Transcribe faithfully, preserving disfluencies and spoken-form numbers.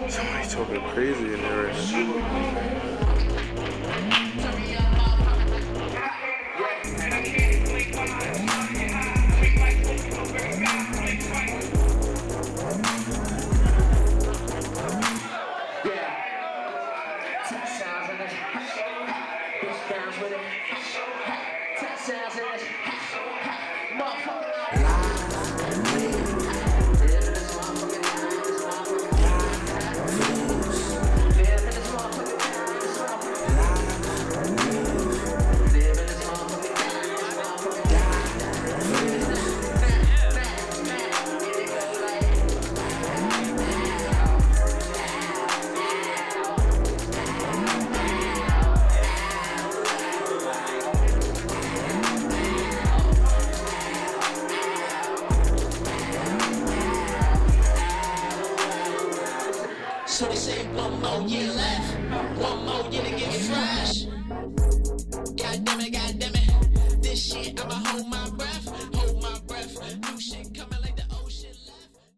Somebody talking crazy in there right now. So they say one more year left, one more year to get fresh. God damn it, God damn it, this shit I'ma hold my breath, hold my breath.